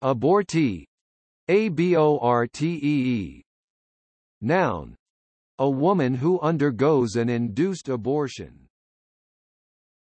Abortee. Abortee. Noun. A woman who undergoes an induced abortion.